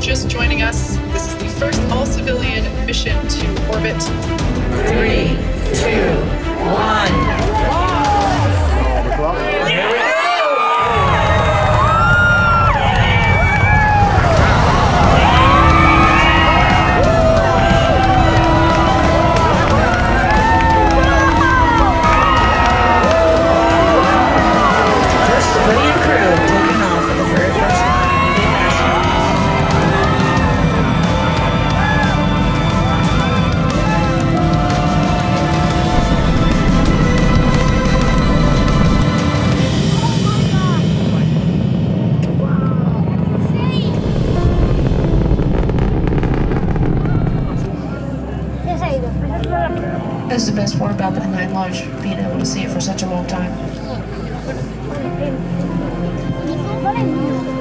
just joining us, this is the first all-civilian mission to orbit. 3, 2, 1. This is the best part about the night launch, being able to see it for such a long time.